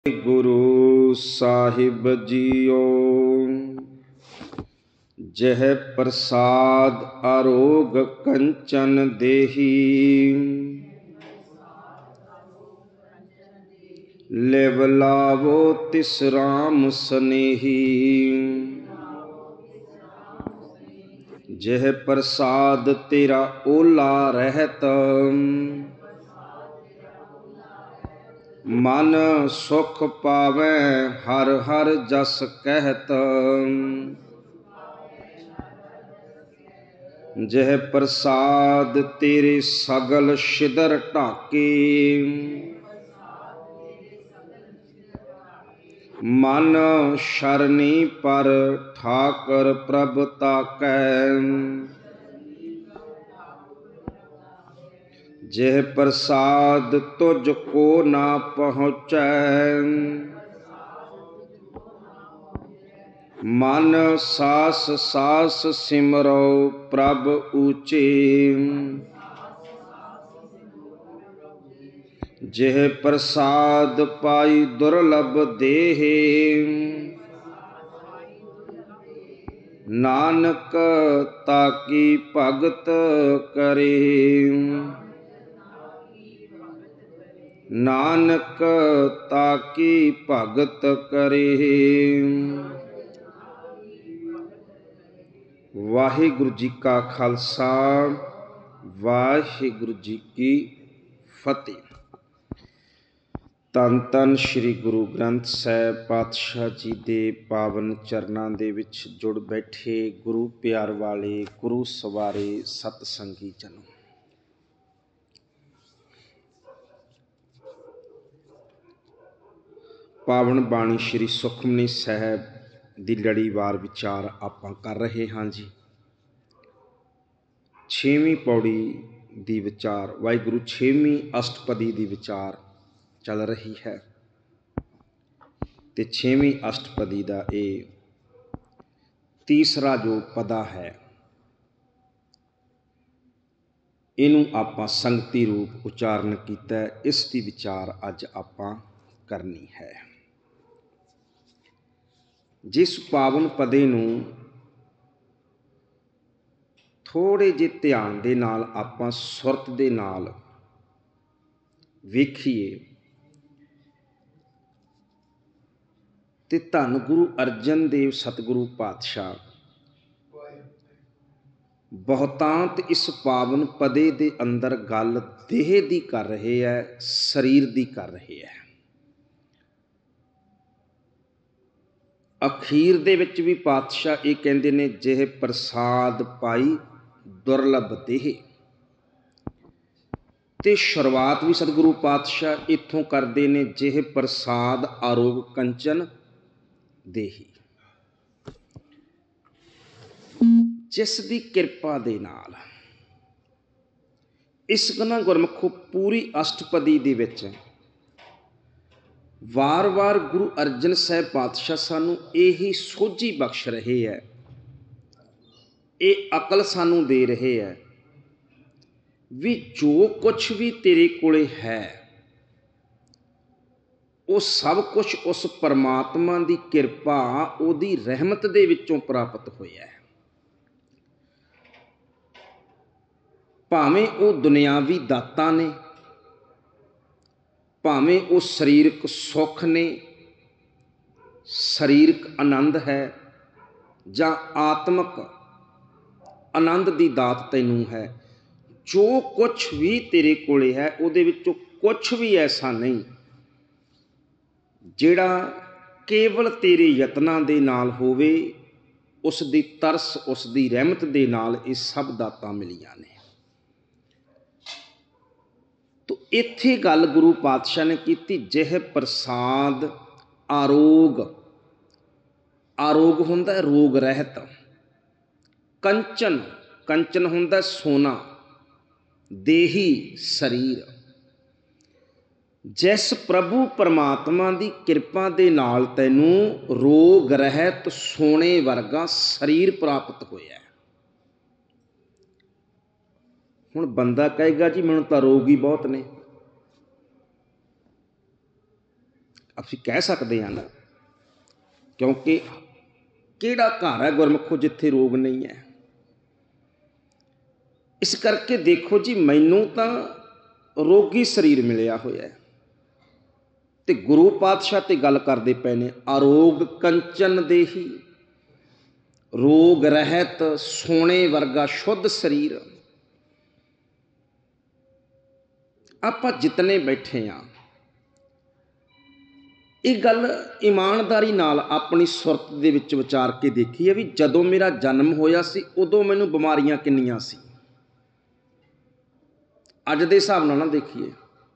गुरु साहिब जियो जह प्रसाद आरोग कंचन देही लिव लावो तिस राम स्नेही। जह प्रसाद तेरा ओला रहत मन सुख पावै हर हर जस कहत। जह प्रसाद तेरे सगल शिदर ढाके मन शरणी पर ठाकर प्रभ ताकै। जह प्रसाद तुझको ना पहुँचै मन सास सास सिमरो प्रभ ऊचे। जह प्रसाद पाई दुर्लभ देहे नानक ताकी भगत करे। नानक ताकी भगत करे। वाहिगुरु जी का खालसा वाहिगुरु जी की फतेह। धन धन श्री गुरु ग्रंथ साहिब पातशाह जी दे पावन चरनां दे विच जुड़ बैठे गुरु प्यार वाले गुरु सवारे सतसंगी जनों, पावन बाणी श्री सुखमनी साहब ਦੀ ਲੜੀਵਾਰ ਵਿਚਾਰ ਆਪਾਂ ਕਰ ਰਹੇ ਹਾਂ ਜੀ। 6ਵੀਂ ਪੌੜੀ ਦੀ ਵਿਚਾਰ ਵਾਹਿਗੁਰੂ 6ਵੀਂ ਅਸ਼ਟਪਦੀ ਦੀ ਵਿਚਾਰ ਚੱਲ ਰਹੀ ਹੈ ਤੇ 6ਵੀਂ ਅਸ਼ਟਪਦੀ ਦਾ ਇਹ ਤੀਸਰਾ ਜੋ ਪਦਾ ਹੈ ਇਹਨੂੰ ਆਪਾਂ ਸੰਗਤੀ ਰੂਪ ਉਚਾਰਨ ਕੀਤਾ। ਇਸ ਦੀ ਵਿਚਾਰ ਅੱਜ ਆਪਾਂ ਕਰਨੀ ਹੈ। जिस पावन पदे नूं थोड़े जे ध्यान दे नाल आपां सुरत दे नाल वेखीए ते धन गुरु अर्जन देव सतगुरु पातशाह बहुतांत इस पावन पदे दे अंदर गल देह दी कर रहे है, शरीर दी कर रहे है। अखीर दे विच भी पातशाह ये कहते ने जिह प्रसाद पाई दुर्लभ देह। ते शुरुआत भी सतगुरु पातशाह इत्थों करते ने जिह प्रसाद आरोग कंचन देही। जिस दी किरपा दे नाल इस गना गुरमुखो पूरी अष्टपदी दे विच वार वार गुरु अर्जन साहब पातशाह सानू यही सोझी बख्श रहे है, ये अकल सानू दे रहे है भी जो कुछ भी तेरे कोले है वो सब कुछ उस परमात्मा की किरपा उहदी रहमत दे विचों प्राप्त होया है। भावें वो दुनियावी दातां ने, भावें वो शरीरक सुख ने, शरीरक आनंद है जां आत्मक आनंद की दात तैनूं है। जो कुछ भी तेरे कोले है उहदे विचों कुछ भी ऐसा नहीं जिहड़ा केवल तेरे यत्नां दे नाल होवे। उस दी तरस उस दी रहमत दे नाल ये सब दातां मिलियां ने। तो इत्थे गल गुरु पातशाह ने की जिह प्रसाद आरोग, आरोग हुंदा रोग रहत, कंचन कंचन हुंदा सोना, देही शरीर। जिस प्रभु परमात्मा की किरपा दे नाल तैनूं रोग रहत सोने वर्गा शरीर प्राप्त होया। हुण बंदा कहेगा जी मैनूं तां रोग ही बहुत ने, ਅਸੀਂ ਕਹਿ ਸਕਦੇ ਹਾਂ ਨਾ, ਕਿਉਂਕਿ ਕਿਹੜਾ ਘਰ ਹੈ ਗੁਰਮੁਖੋ ਜਿੱਥੇ ਰੋਗ ਨਹੀਂ ਹੈ। ਇਸ ਕਰਕੇ ਦੇਖੋ ਜੀ, ਮੈਨੂੰ ਤਾਂ ਰੋਗੀ ਸਰੀਰ ਮਿਲਿਆ ਹੋਇਆ ਹੈ ਤੇ ਗੁਰੂ ਪਾਤਸ਼ਾਹ ਤੇ ਗੱਲ ਕਰਦੇ ਪਏ ਨੇ, ਅਰੋਗ ਕੰਚਨ ਦੇਹੀ, ਰੋਗ ਰਹਿਤ ਸੋਨੇ ਵਰਗਾ ਸ਼ੁੱਧ ਸਰੀਰ। ਆਪਾਂ ਜਿਤਨੇ ਬੈਠੇ ਹਾਂ, ਇਹ ਗੱਲ ਇਮਾਨਦਾਰੀ ਨਾਲ ਆਪਣੀ ਸੁਰਤ ਦੇ ਵਿੱਚ ਵਿਚਾਰ ਕੇ ਦੇਖੀ ਹੈ ਵੀ ਜਦੋਂ ਮੇਰਾ ਜਨਮ ਹੋਇਆ ਸੀ ਉਦੋਂ ਮੈਨੂੰ ਬਿਮਾਰੀਆਂ ਕਿੰਨੀਆਂ ਸੀ। ਅੱਜ ਦੇ ਹਿਸਾਬ ਨਾਲ ਨਾ ਦੇਖੀਏ,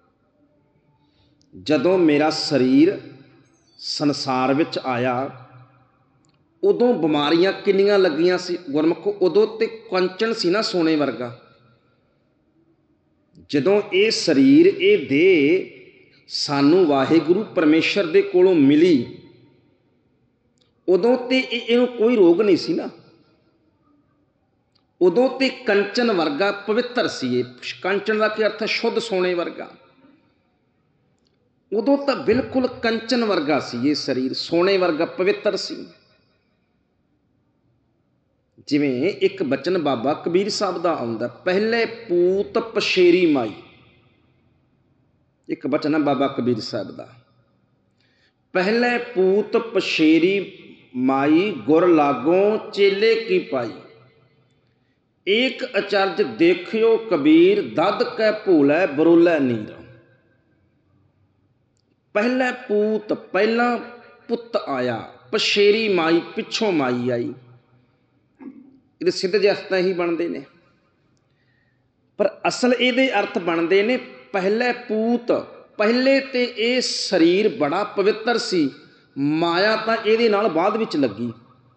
ਜਦੋਂ ਮੇਰਾ ਸਰੀਰ ਸੰਸਾਰ ਵਿੱਚ ਆਇਆ ਉਦੋਂ ਬਿਮਾਰੀਆਂ ਕਿੰਨੀਆਂ ਲੱਗੀਆਂ ਸੀ ਗੁਰਮੁਖੋ। ਉਦੋਂ ਤੇ ਕੰਚਨ ਸੀ ਨਾ ਸੋਨੇ ਵਰਗਾ। ਜਦੋਂ ਇਹ ਸਰੀਰ, ਇਹ ਦੇਹ ਸਾਨੂੰ ਵਾਹਿਗੁਰੂ ਪਰਮੇਸ਼ਰ ਦੇ ਕੋਲੋਂ ਮਿਲੀ, ਉਦੋਂ ਤੇ ਇਹਨੂੰ ਕੋਈ ਰੋਗ ਨਹੀਂ ਸੀ ਨਾ। ਉਦੋਂ ਤੇ ਕੰਚਨ ਵਰਗਾ ਪਵਿੱਤਰ ਸੀ। ਇਹ ਕੰਚਨ ਦਾ ਕੀ ਅਰਥ ਹੈ? ਸ਼ੁੱਧ ਸੋਨੇ ਵਰਗਾ। ਉਦੋਂ ਤਾਂ ਬਿਲਕੁਲ ਕੰਚਨ ਵਰਗਾ ਸੀ ਇਹ ਸਰੀਰ, ਸੋਨੇ ਵਰਗਾ ਪਵਿੱਤਰ ਸੀ। ਜਿਵੇਂ ਇੱਕ ਬਚਨ ਬਾਬਾ ਕਬੀਰ ਸਾਹਿਬ ਦਾ ਆਉਂਦਾ, ਪਹਿਲੇ ਪੂਤ ਪਸ਼ੇਰੀ ਮਾਈ। ਇੱਕ ਬਚਨ ਹੈ ਬਾਬਾ ਕਬੀਰ ਸਾਹਿਬ ਦਾ, ਪਹਿਲੇ ਪੂਤ ਪਸ਼ੇਰੀ ਮਾਈ, ਗੁਰ ਲਾਗੋਂ ਚੇਲੇ ਕੀ ਪਾਈ। ਏਕ ਅਚਰਜ ਦੇਖਿਓ ਕਬੀਰ, ਦਦ ਕੈ ਭੂਲੈ ਬਰੋਲੈ ਨੀਰ। ਪਹਿਲਾ ਪੂਤ, ਪਹਿਲਾਂ ਪੁੱਤ ਆਇਆ, ਪਸ਼ੇਰੀ ਮਾਈ, ਪਿੱਛੋਂ ਮਾਈ ਆਈ। ਇਹਦੇ ਸਿੱਧ ਜਿਹੇ ਅਰਥ ਹੀ ਬਣਦੇ ਨੇ, ਪਰ ਅਸਲ ਇਹਦੇ ਅਰਥ ਬਣਦੇ ਨੇ ਪਹਿਲੇ ਪੂਤ। ਪਹਿਲੇ ਤੇ ਇਹ ਸਰੀਰ ਬੜਾ ਪਵਿੱਤਰ ਸੀ, ਮਾਇਆ ਤਾਂ ਇਹਦੇ ਨਾਲ ਬਾਅਦ ਵਿੱਚ ਲੱਗੀ।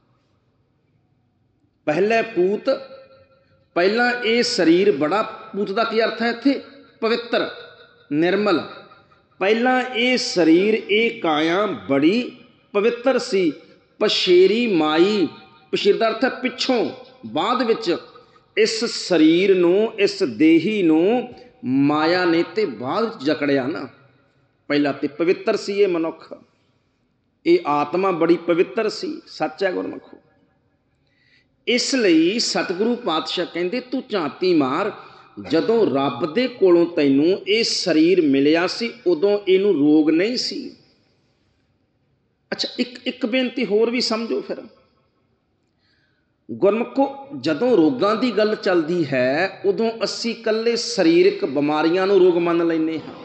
ਪਹਿਲੇ ਪੂਤ, ਪਹਿਲਾਂ ਇਹ ਸਰੀਰ ਬੜਾ, ਪੂਤ ਦਾ ਕੀ ਅਰਥ ਹੈ ਇੱਥੇ? ਪਵਿੱਤਰ, ਨਿਰਮਲ। ਪਹਿਲਾਂ ਇਹ ਸਰੀਰ, ਇਹ ਕਾਇਆ ਬੜੀ ਪਵਿੱਤਰ ਸੀ। ਪਸ਼ੇਰੀ ਮਾਈ, ਪਸ਼ੇਰੀ ਦਾ ਅਰਥ ਹੈ ਪਿੱਛੋਂ, ਬਾਅਦ ਵਿੱਚ ਇਸ ਸਰੀਰ ਨੂੰ, ਇਸ ਦੇਹੀ ਨੂੰ ਮਾਇਆ ਨੇ ਤੇ ਬਾਅਦ ਵਿੱਚ ਜਕੜਿਆ ਨਾ। ਪਹਿਲਾਂ ਤੇ ਪਵਿੱਤਰ ਸੀ ਇਹ ਮਨੁੱਖ, ਇਹ ਆਤਮਾ ਬੜੀ ਪਵਿੱਤਰ ਸੀ। ਸੱਚ ਹੈ ਗੁਰਮੁਖੋ। ਇਸ ਲਈ ਸਤਿਗੁਰੂ ਪਾਤਸ਼ਾਹ ਕਹਿੰਦੇ, ਤੂੰ ਝਾਤੀ ਮਾਰ, ਜਦੋਂ ਰੱਬ ਦੇ ਕੋਲੋਂ ਤੈਨੂੰ ਇਹ ਸਰੀਰ ਮਿਲਿਆ ਸੀ ਉਦੋਂ ਇਹਨੂੰ ਰੋਗ ਨਹੀਂ ਸੀ। ਅੱਛਾ, ਇੱਕ ਬੇਨਤੀ ਹੋਰ ਵੀ ਸਮਝੋ ਫਿਰ ਗੁਰਮੁਖੋ। ਜਦੋਂ ਰੋਗਾਂ ਦੀ ਗੱਲ ਚੱਲਦੀ ਹੈ ਉਦੋਂ ਅਸੀਂ ਇਕੱਲੇ ਸਰੀਰਕ ਬਿਮਾਰੀਆਂ ਨੂੰ ਰੋਗ ਮੰਨ ਲੈਂਦੇ ਹਾਂ।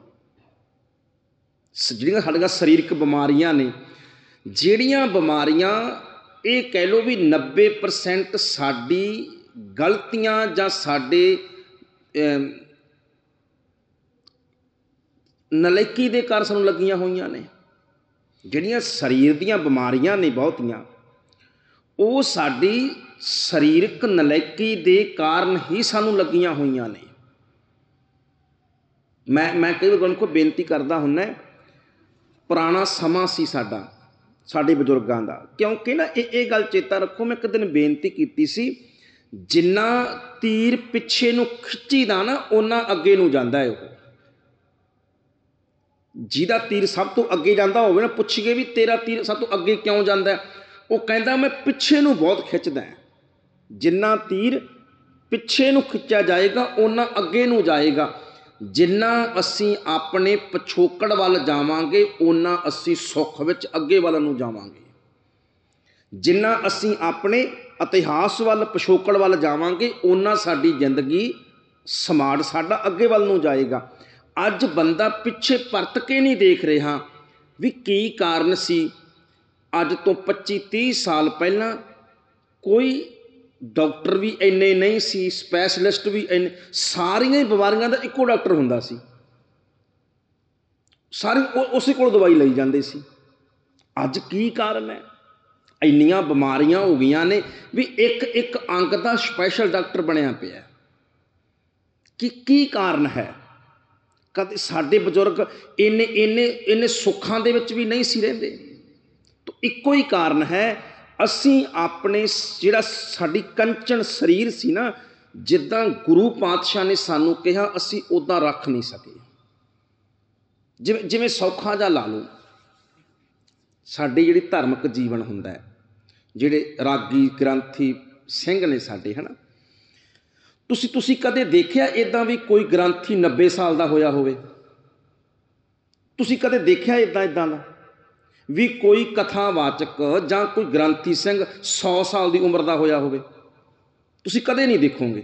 ਜਿਹੜੀਆਂ ਸਾਡੀਆਂ ਸਰੀਰਕ ਬਿਮਾਰੀਆਂ ਨੇ, ਜਿਹੜੀਆਂ ਬਿਮਾਰੀਆਂ ਇਹ ਕਹਿ ਲਓ ਵੀ 90% ਸਾਡੀ ਗਲਤੀਆਂ ਜਾਂ ਸਾਡੇ ਨਲਾਇਕੀ ਦੇ ਕਾਰਨ ਸਾਨੂੰ ਲੱਗੀਆਂ ਹੋਈਆਂ ਨੇ। ਜਿਹੜੀਆਂ ਸਰੀਰ ਦੀਆਂ ਬਿਮਾਰੀਆਂ ਨੇ ਬਹੁਤੀਆਂ, ਉਹ ਸਾਡੀ ਸਰੀਰਕ ਨਲਾਇਕੀ ਦੇ ਕਾਰਨ ਹੀ ਸਾਨੂੰ ਲੱਗੀਆਂ ਹੋਈਆਂ ਨੇ। ਮੈਂ ਕਈ ਵਾਰ ਕੋਈ ਬੇਨਤੀ ਕਰਦਾ ਹੁੰਦਾ, ਪੁਰਾਣਾ ਸਮਾਂ ਸੀ ਸਾਡਾ, ਸਾਡੇ ਬਜ਼ੁਰਗਾਂ ਦਾ। ਕਿਉਂਕਿ ਨਾ ਇਹ ਗੱਲ ਚੇਤਾ ਰੱਖੋ, ਮੈਂ ਇੱਕ ਦਿਨ ਬੇਨਤੀ ਕੀਤੀ ਸੀ, ਜਿੰਨਾ ਤੀਰ ਪਿੱਛੇ ਨੂੰ ਖਿੱਚੀਦਾ ਨਾ ਓਨਾ ਅੱਗੇ ਨੂੰ ਜਾਂਦਾ ਹੈ। ਉਹ ਜਿਹਦਾ ਤੀਰ ਸਭ ਤੋਂ ਅੱਗੇ ਜਾਂਦਾ ਹੋਵੇ ਨਾ, ਪੁੱਛੀਏ ਵੀ ਤੇਰਾ ਤੀਰ ਸਭ ਤੋਂ ਅੱਗੇ ਕਿਉਂ ਜਾਂਦਾ, ਉਹ ਕਹਿੰਦਾ ਮੈਂ ਪਿੱਛੇ ਨੂੰ ਬਹੁਤ ਖਿੱਚਦਾ। ਜਿੰਨਾ ਤੀਰ ਪਿੱਛੇ ਨੂੰ ਖਿੱਚਿਆ ਜਾਏਗਾ ਓਨਾ ਅੱਗੇ ਨੂੰ ਜਾਏਗਾ। ਜਿੰਨਾ ਅਸੀਂ ਆਪਣੇ ਪਿਛੋਕੜ ਵੱਲ ਜਾਵਾਂਗੇ ਓਨਾ ਅਸੀਂ ਸੁੱਖ ਵਿੱਚ ਅੱਗੇ ਵੱਲ ਨੂੰ ਜਾਵਾਂਗੇ। ਜਿੰਨਾ ਅਸੀਂ ਆਪਣੇ ਇਤਿਹਾਸ ਵੱਲ, ਪਿਛੋਕੜ ਵੱਲ ਜਾਵਾਂਗੇ ਓਨਾ ਸਾਡੀ ਜ਼ਿੰਦਗੀ, ਸਮਾਜ ਸਾਡਾ ਅੱਗੇ ਵੱਲ ਨੂੰ ਜਾਏਗਾ। ਅੱਜ ਬੰਦਾ ਪਿੱਛੇ ਪਰਤ ਕੇ ਨਹੀਂ ਦੇਖ ਰਿਹਾ ਵੀ ਕੀ ਕਾਰਨ ਸੀ। ਅੱਜ ਤੋਂ 25-30 ਸਾਲ ਪਹਿਲਾਂ ਕੋਈ ਡਾਕਟਰ ਵੀ ਇੰਨੇ ਨਹੀਂ ਸੀ, ਸਪੈਸ਼ਲਿਸਟ ਵੀ ਇੰਨੇ, ਸਾਰੀਆਂ ਹੀ ਬਿਮਾਰੀਆਂ ਦਾ ਇੱਕੋ ਡਾਕਟਰ ਹੁੰਦਾ ਸੀ, ਸਾਰੇ ਉਸੇ ਕੋਲ ਦਵਾਈ ਲਈ ਜਾਂਦੇ ਸੀ। ਅੱਜ ਕੀ ਕਾਰਨ ਹੈ? ਇੰਨੀਆਂ ਬਿਮਾਰੀਆਂ ਹੋ ਗਈਆਂ ਨੇ ਵੀ ਇੱਕ ਅੰਗ ਦਾ ਸਪੈਸ਼ਲ ਡਾਕਟਰ ਬਣਿਆ ਪਿਆ। ਕੀ ਕਾਰਨ ਹੈ? ਕਦੇ ਸਾਡੇ ਬਜ਼ੁਰਗ ਇੰਨੇ ਸੁੱਖਾਂ ਦੇ ਵਿੱਚ ਵੀ ਨਹੀਂ ਸੀ ਰਹਿੰਦੇ। ਤਾਂ ਇੱਕੋ ਹੀ ਕਾਰਨ ਹੈ, ਅਸੀਂ ਆਪਣੇ ਜਿਹੜਾ ਸਾਡੀ ਕੰਚਨ ਸਰੀਰ ਸੀ ਨਾ, ਜਿੱਦਾਂ ਗੁਰੂ ਪਾਤਸ਼ਾਹ ਨੇ ਸਾਨੂੰ ਕਿਹਾ ਅਸੀਂ ਉੱਦਾਂ ਰੱਖ ਨਹੀਂ ਸਕੇ। ਜਿਵੇਂ ਸੌਖਾ ਜਿਹਾ ਲਾ ਲਓ, ਸਾਡੀ ਜਿਹੜੀ ਧਾਰਮਿਕ ਜੀਵਨ ਹੁੰਦਾ ਹੈ, ਜਿਹੜੇ ਰਾਗੀ ਗ੍ਰੰਥੀ ਸਿੰਘ ਨੇ ਸਾਡੇ, ਹੈ ਨਾ, ਤੁਸੀਂ ਕਦੇ ਦੇਖਿਆ ਇੱਦਾਂ ਵੀ ਕੋਈ ਗ੍ਰੰਥੀ 90 ਸਾਲ ਦਾ ਹੋਇਆ ਹੋਵੇ? ਤੁਸੀਂ ਕਦੇ ਦੇਖਿਆ ਇੱਦਾਂ ਦਾ ਵੀ ਕੋਈ ਕਥਾਵਾਚਕ ਜਾਂ ਕੋਈ ਗ੍ਰੰਥੀ ਸਿੰਘ 100 ਸਾਲ ਦੀ ਉਮਰ ਦਾ ਹੋਇਆ ਹੋਵੇ? ਤੁਸੀਂ ਕਦੇ ਨਹੀਂ ਦੇਖੋਗੇ।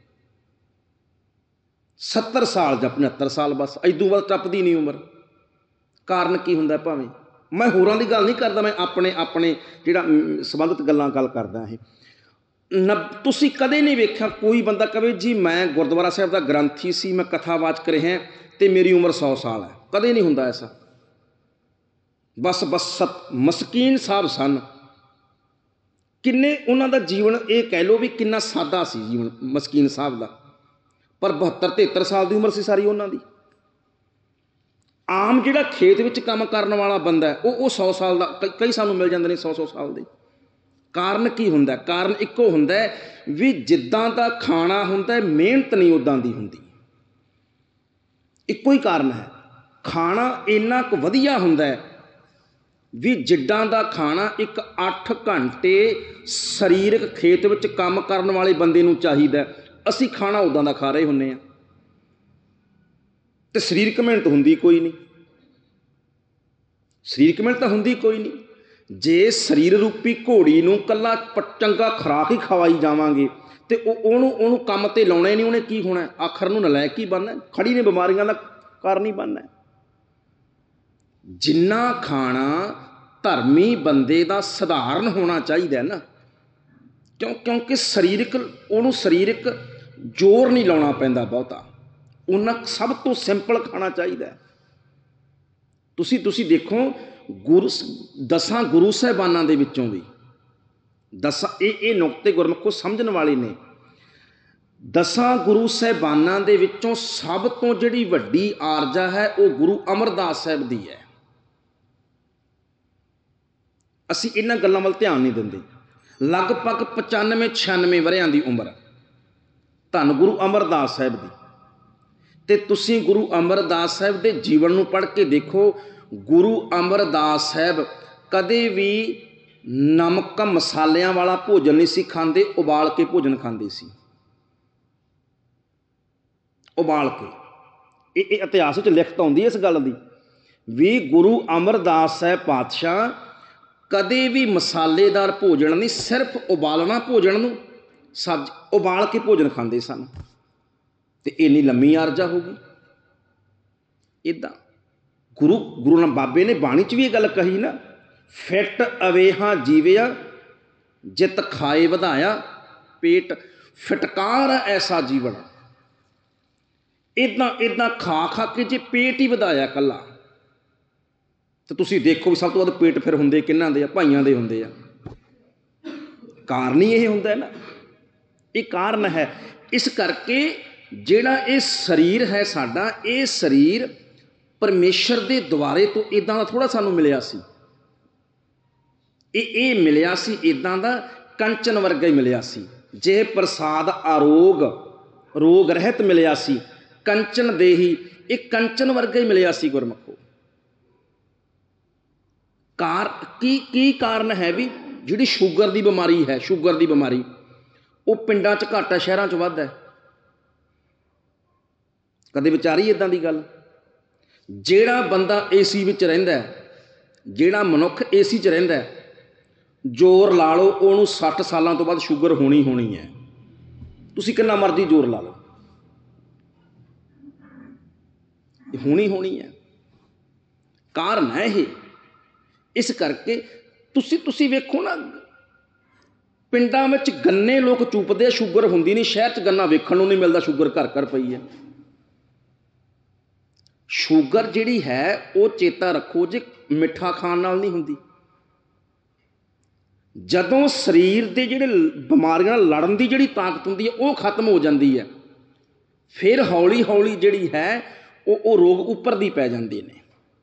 70 ਸਾਲ ਜਾਂ 75 ਸਾਲ, ਬਸ ਇਦੋਂ ਬਾਅਦ ਟੱਪਦੀ ਨਹੀਂ ਉਮਰ। ਕਾਰਨ ਕੀ ਹੁੰਦਾ? ਭਾਵੇਂ ਮੈਂ ਹੋਰਾਂ ਦੀ ਗੱਲ ਨਹੀਂ ਕਰਦਾ, ਮੈਂ ਆਪਣੇ ਜਿਹੜਾ ਸੰਬੰਧਿਤ ਗੱਲ ਕਰਦਾ। ਇਹ ਤੁਸੀਂ ਕਦੇ ਨਹੀਂ ਵੇਖਿਆ ਕੋਈ ਬੰਦਾ ਕਵੇ ਜੀ ਮੈਂ ਗੁਰਦੁਆਰਾ ਸਾਹਿਬ ਦਾ ਗ੍ਰੰਥੀ ਸੀ, ਮੈਂ ਕਥਾਵਾਚਕ ਰਿਹਾ ਅਤੇ ਮੇਰੀ ਉਮਰ 100 ਸਾਲ ਹੈ। ਕਦੇ ਨਹੀਂ ਹੁੰਦਾ ਐਸਾ। ਬਸ ਮਸਕੀਨ ਸਾਹਿਬ ਸਨ। ਕਿੰਨੇ ਉਹਨਾਂ ਦਾ ਜੀਵਨ, ਇਹ ਕਹਿ ਲਓ ਵੀ ਕਿੰਨਾ ਸਾਦਾ ਸੀ ਜੀਵਨ ਮਸਕੀਨ ਸਾਹਿਬ ਦਾ, ਪਰ 72-73 ਸਾਲ ਦੀ ਉਮਰ ਸੀ ਸਾਰੀ ਉਹਨਾਂ ਦੀ। ਆਮ ਜਿਹੜਾ ਖੇਤ ਵਿੱਚ ਕੰਮ ਕਰਨ ਵਾਲਾ ਬੰਦਾ ਉਹ 100 ਸਾਲ ਦਾ, ਕਈ ਸਾਨੂੰ ਮਿਲ ਜਾਂਦੇ ਨੇ 100 ਸਾਲ ਦੇ। ਕਾਰਨ ਕੀ ਹੁੰਦਾ? ਕਾਰਨ ਇੱਕੋ ਹੁੰਦਾ ਵੀ ਜਿੱਦਾਂ ਦਾ ਖਾਣਾ ਹੁੰਦਾ ਮਿਹਨਤ ਨਹੀਂ ਉੱਦਾਂ ਦੀ ਹੁੰਦੀ। ਇੱਕੋ ਹੀ ਕਾਰਨ ਹੈ। ਖਾਣਾ ਇੰਨਾ ਕੁ ਵਧੀਆ ਹੁੰਦਾ ਵੀ ਜਿੱਦਾਂ ਦਾ ਖਾਣਾ ਇੱਕ 8 ਘੰਟੇ ਸਰੀਰਕ ਖੇਤ ਵਿੱਚ ਕੰਮ ਕਰਨ ਵਾਲੇ ਬੰਦੇ ਨੂੰ ਚਾਹੀਦਾ, ਅਸੀਂ ਖਾਣਾ ਉੱਦਾਂ ਦਾ ਖਾ ਰਹੇ ਹੁੰਦੇ ਹਾਂ ਅਤੇ ਸਰੀਰਕ ਮਿਹਨਤ ਹੁੰਦੀ ਕੋਈ ਨਹੀਂ। ਸਰੀਰਕ ਮਿਹਨਤ ਤਾਂ ਹੁੰਦੀ ਕੋਈ ਨਹੀਂ। ਜੇ ਸਰੀਰ ਰੂਪੀ ਘੋੜੀ ਨੂੰ ਇਕੱਲਾ ਚੰਗਾ ਖੁਰਾਕ ਹੀ ਖਵਾਈ ਜਾਵਾਂਗੇ ਅਤੇ ਉਹਨੂੰ ਕੰਮ 'ਤੇ ਲਾਉਣਾ ਹੀ ਨਹੀਂ, ਉਹਨੇ ਕੀ ਹੋਣਾ? ਆਖਰ ਨੂੰ ਨਲਾਇਕ ਹੀ ਬਣਨਾ, ਖੜੀ ਨੇ ਬਿਮਾਰੀਆਂ ਦਾ ਕਾਰਨ ਹੀ ਬਣਨਾ। ਜਿੰਨਾ ਖਾਣਾ ਧਰਮੀ ਬੰਦੇ ਦਾ ਸਧਾਰਨ ਹੋਣਾ ਚਾਹੀਦਾ ਨਾ, ਕਿਉਂਕਿ ਉਹਨੂੰ ਸਰੀਰਕ ਜ਼ੋਰ ਨਹੀਂ ਲਾਉਣਾ ਪੈਂਦਾ ਬਹੁਤਾ, ਉਹਨਾਂ ਸਭ ਤੋਂ ਸਿੰਪਲ ਖਾਣਾ ਚਾਹੀਦਾ। ਤੁਸੀਂ ਦੇਖੋ ਦਸਾਂ ਗੁਰੂ ਸਾਹਿਬਾਨਾਂ ਦੇ ਵਿੱਚੋਂ ਵੀ ਇਹ ਨੁਕਤੇ ਗੁਰਮੁਖੋ ਸਮਝਣ ਵਾਲੇ ਨੇ। ਦਸਾਂ ਗੁਰੂ ਸਾਹਿਬਾਨਾਂ ਦੇ ਵਿੱਚੋਂ ਸਭ ਤੋਂ ਜਿਹੜੀ ਵੱਡੀ ਆਰਜਾ ਹੈ ਉਹ ਗੁਰੂ ਅਮਰਦਾਸ ਸਾਹਿਬ ਦੀ ਹੈ। ਅਸੀਂ ਇਹਨਾਂ ਗੱਲਾਂ ਵੱਲ ਧਿਆਨ ਨਹੀਂ ਦਿੰਦੇ। ਲਗਭਗ 95-96 ਵਰ੍ਹਿਆਂ ਦੀ ਉਮਰ ਧੰਨ ਗੁਰੂ ਅਮਰਦਾਸ ਸਾਹਿਬ ਦੀ। ਅਤੇ ਤੁਸੀਂ ਗੁਰੂ ਅਮਰਦਾਸ ਸਾਹਿਬ ਦੇ ਜੀਵਨ ਨੂੰ ਪੜ੍ਹ ਕੇ ਦੇਖੋ। ਗੁਰੂ ਅਮਰਦਾਸ ਸਾਹਿਬ ਕਦੇ ਵੀ ਨਮਕ ਮਸਾਲਿਆਂ ਵਾਲਾ ਭੋਜਨ ਨਹੀਂ ਸੀ ਖਾਂਦੇ, ਉਬਾਲ ਕੇ ਭੋਜਨ ਖਾਂਦੇ ਸੀ। ਉਬਾਲ ਕੇ। ਇਹ ਇਤਿਹਾਸ ਵਿੱਚ ਲਿਖਤ ਆਉਂਦੀ ਇਸ ਗੱਲ ਦੀ ਵੀ ਗੁਰੂ ਅਮਰਦਾਸ ਸਾਹਿਬ ਪਾਤਸ਼ਾਹ ਕਦੇ ਵੀ ਮਸਾਲੇਦਾਰ ਭੋਜਨ ਨਹੀਂ, ਸਿਰਫ ਉਬਾਲਣਾ ਭੋਜਨ ਨੂੰ, ਸਬਜ਼ੀ ਉਬਾਲ ਕੇ ਭੋਜਨ ਖਾਂਦੇ ਸਨ। ਅਤੇ ਇੰਨੀ ਲੰਮੀ ਆਰਜਾ ਹੋ ਗਈ। ਇੱਦਾਂ ਗੁਰੂ ਨਾਨਕ ਬਾਬੇ ਨੇ ਬਾਣੀ 'ਚ ਵੀ ਇਹ ਗੱਲ ਕਹੀ ਨਾ, ਫਿੱਟ ਅਵੇਹਾਂ ਜੀਵਿਆ ਜਿਤ ਖਾਏ ਵਧਾਇਆ ਪੇਟ, ਫਿਟਕਾਰ ਐਸਾ ਜੀਵਨ। ਇੱਦਾਂ ਖਾ ਕੇ ਜੇ ਪੇਟ ਹੀ ਵਧਾਇਆ ਇਕੱਲਾ, ਤਾਂ ਤੁਸੀਂ ਦੇਖੋ ਵੀ ਸਭ ਤੋਂ ਵੱਧ ਪੇਟ ਫਿਰ ਹੁੰਦੇ ਕਿਹਨਾਂ ਦੇ ਆ? ਭਾਈਆਂ ਦੇ ਹੁੰਦੇ ਆ। ਕਾਰਨ ਹੀ ਇਹ ਹੁੰਦਾ ਨਾ, ਇਹ ਕਾਰਨ ਹੈ। ਇਸ ਕਰਕੇ ਜਿਹੜਾ ਇਹ ਸਰੀਰ ਹੈ ਸਾਡਾ, ਇਹ ਸਰੀਰ ਪਰਮੇਸ਼ਰ ਦੇ ਦੁਆਰੇ ਤੋਂ ਇੱਦਾਂ ਦਾ ਥੋੜ੍ਹਾ ਸਾਨੂੰ ਮਿਲਿਆ ਸੀ। ਇਹ ਮਿਲਿਆ ਸੀ ਇੱਦਾਂ ਦਾ ਕੰਚਨ ਵਰਗਾ ਹੀ ਮਿਲਿਆ ਸੀ। ਜੇ ਪ੍ਰਸਾਦ ਰੋਗ ਰਹਿਤ ਮਿਲਿਆ ਸੀ, ਕੰਚਨ ਦੇਹੀ, ਇਹ ਕੰਚਨ ਵਰਗਾ ਹੀ ਮਿਲਿਆ ਸੀ ਗੁਰਮੁਖੋ। ਕੀ ਕਾਰਨ ਹੈ ਵੀ ਜਿਹੜੀ ਸ਼ੂਗਰ ਦੀ ਬਿਮਾਰੀ ਹੈ, ਸ਼ੂਗਰ ਦੀ ਬਿਮਾਰੀ ਉਹ ਪਿੰਡਾਂ 'ਚ ਘੱਟ ਹੈ, ਸ਼ਹਿਰਾਂ 'ਚ ਵੱਧ ਹੈ। ਕਦੇ ਵਿਚਾਰੀ ਇੱਦਾਂ ਦੀ ਗੱਲ? ਜਿਹੜਾ ਬੰਦਾ ਏਸੀ ਵਿੱਚ ਰਹਿੰਦਾ, ਜਿਹੜਾ ਮਨੁੱਖ ਏਸੀ 'ਚ ਰਹਿੰਦਾ, ਜ਼ੋਰ ਲਾ ਲਓ ਉਹਨੂੰ 60 ਸਾਲਾਂ ਤੋਂ ਬਾਅਦ ਸ਼ੂਗਰ ਹੋਣੀ ਹੈ। ਤੁਸੀਂ ਕਿੰਨਾ ਮਰਜ਼ੀ ਜ਼ੋਰ ਲਾ ਲਓ, ਹੋਣੀ ਹੈ। ਕਾਰਨ ਹੈ ਇਹ। ਇਸ ਕਰਕੇ ਤੁਸੀਂ ਵੇਖੋ ਨਾ, ਪਿੰਡਾਂ ਵਿੱਚ ਗੰਨੇ ਲੋਕ ਚੂਪਦੇ, ਸ਼ੂਗਰ ਹੁੰਦੀ ਨਹੀਂ। ਸ਼ਹਿਰ 'ਚ ਗੰਨਾ ਵੇਖਣ ਨੂੰ ਨਹੀਂ ਮਿਲਦਾ, ਸ਼ੂਗਰ ਘਰ ਘਰ ਪਈ ਹੈ। ਸ਼ੂਗਰ ਜਿਹੜੀ ਹੈ ਉਹ ਚੇਤਾ ਰੱਖੋ ਜੇ ਮਿੱਠਾ ਖਾਣ ਨਾਲ ਨਹੀਂ ਹੁੰਦੀ। ਜਦੋਂ ਸਰੀਰ ਦੇ ਜਿਹੜੇ ਬਿਮਾਰੀਆਂ ਨਾਲ ਲੜਨ ਦੀ ਜਿਹੜੀ ਤਾਕਤ ਹੁੰਦੀ ਹੈ ਉਹ ਖਤਮ ਹੋ ਜਾਂਦੀ ਹੈ, ਫਿਰ ਹੌਲੀ ਹੌਲੀ ਜਿਹੜੀ ਹੈ ਉਹ ਰੋਗ ਉੱਪਰ ਦੀ ਪੈ ਜਾਂਦੇ ਨੇ।